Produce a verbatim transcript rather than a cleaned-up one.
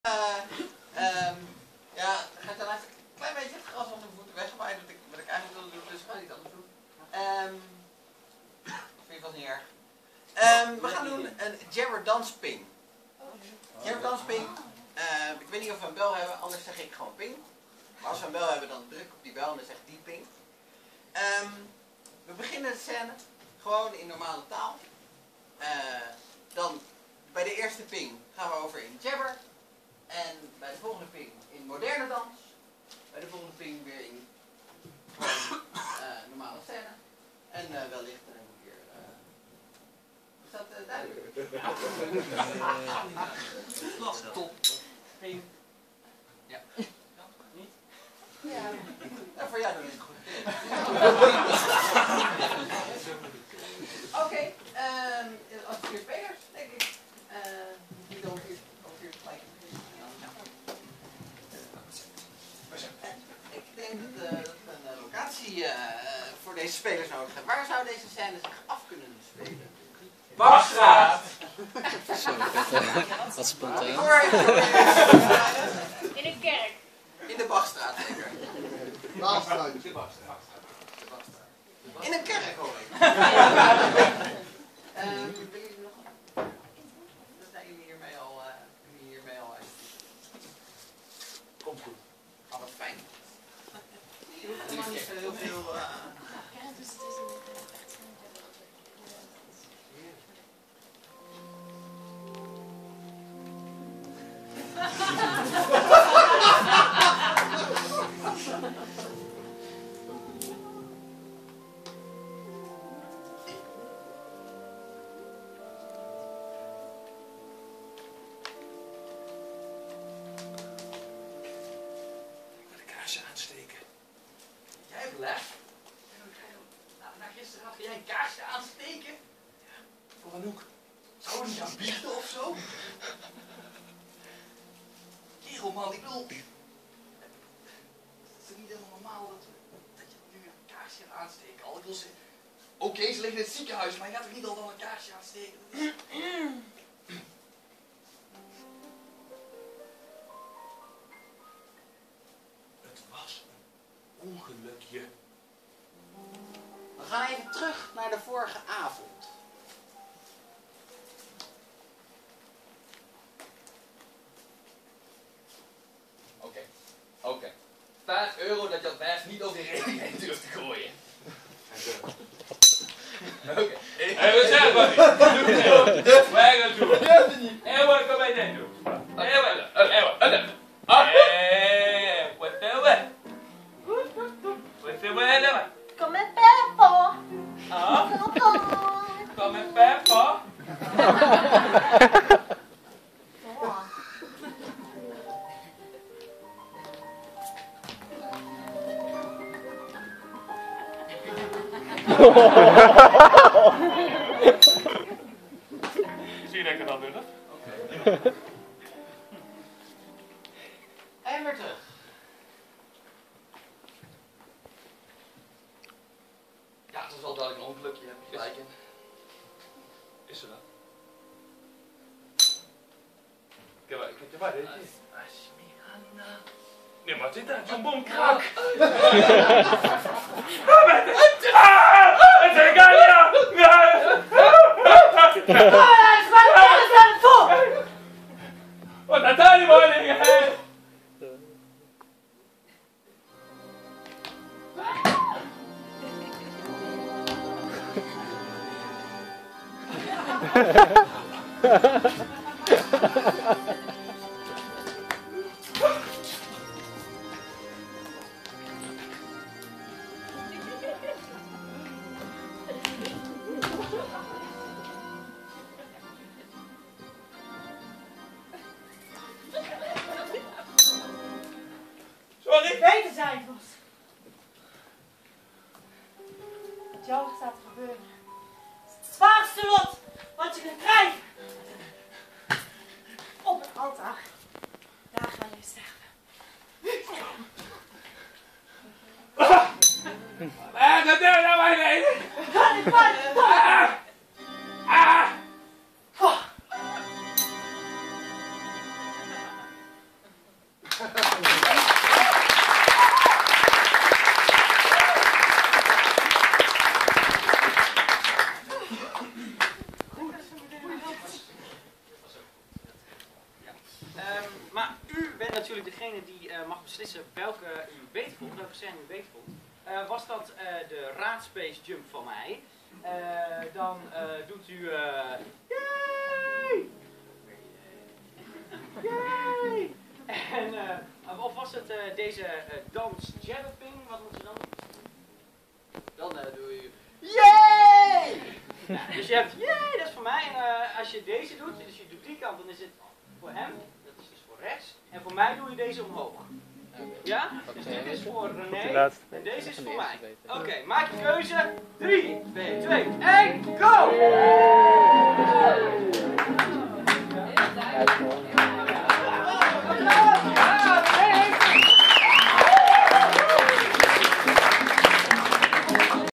Uh, um, ja, dan gaat daarna een klein beetje het gras onder mijn voeten weggewaaid, wat ik, wat ik eigenlijk wilde doen, dus ik ga niet anders doen. Um, ik vind het niet erg. Um, we gaan doen een Jabber Dance Ping. Jabber Dance Ping, uh, ik weet niet of we een bel hebben, anders zeg ik gewoon ping. Maar als we een bel hebben, dan druk ik op die bel en dan zeg ik die ping. Um, we beginnen de scène gewoon in normale taal. Uh, dan bij de eerste ping gaan we over in Jabber. En bij de volgende ping in moderne dans. Bij de volgende ping weer in gewoon, uh, normale scène. En uh, wellicht uh, een keer. Uh, is dat uh, duidelijk? Slag top. Ping. Ja. Niet? Ja. Ja, voor jou doe ik het goed. Oké, okay, um, als vier spelers, denk ik. Uh, niet over vier, over vier gelijk. Ik denk dat, uh, dat we een locatie uh, voor deze spelers nodig hebben. Waar zou deze scène zich af kunnen spelen? Bachstraat! Zo, wat spontaan. In een kerk. In de Bachstraat, zeker. Bachstraat. De Bachstraat. In een kerk hoor ik. um, wil jullie nog? Dat zijn jullie hiermee al, uh, jullie hiermee al uit. Komt goed. Oh, wat fijn. Je hoeft helemaal niet zo heel veel. Uh... Ja, dus het is een aansteken. Jij hebt lef? Nou, na gisteren had jij een kaarsje aansteken? Ja, voor Anouk. Zou we niet aan biechten of zo? Kerel man, ik bedoel... Het is toch niet helemaal normaal dat, we, dat je nu een kaarsje gaat aansteken? Al ik wil zeggen... Oké, okay, ze liggen in het ziekenhuis, maar je gaat toch niet al dan een kaarsje aansteken? Het was een ongelukje. We gaan even terug naar de vorige avond. Oké, okay. oké. Okay. vijf euro dat je dat wijf niet over de rekening heen durft te gooien. Oké. Okay. Hé, wat zeg maar niet? Wij gaan doen. Hé, wat kan wij dit doen? Hé, wat? Hé, wat? Hé, wat doen we? Wat doen we helemaal? Kom met Peppa. Ah? Papa. Kom met Peppa. Zie je dat ik het al doe? Oké. En weer terug. Ja, het was wel duidelijk een ongelukje, heb je gelijk in. Is er dat? Ik heb ik heb je waar, weet je? Nee, maar dit is zo'n bomkrak. Het is een ganja! Wat dat daar niet mooi liggen, hè? Sorry? Beter zijn het was. Wat jou gaat gebeuren. Het is het zwaarste lot wat je kunt krijgen. Op het altaar. Daar ga je sterven. Ah, dat deur naar mij heen! Ga niet pijn! Ah! Ah! Um, maar u bent natuurlijk degene die uh, mag beslissen welke u beter vond, welke scène u beter vond. Uh, was dat uh, de raadspace jump van mij, uh, dan uh, doet u uh, yay! Yay! En, uh, of was het uh, deze uh, dans jabberping, wat moet je dan doen? Dan uh, doe je yay! Nou, dus je hebt yay, dat is voor mij. En uh, als je deze doet, dus je doet die kant, dan is het voor hem, dat is dus voor rechts. En voor mij doe je deze omhoog. Ja? Dus dit is voor René en deze is voor mij. Oké, okay, maak je keuze. drie, twee, twee, één, go!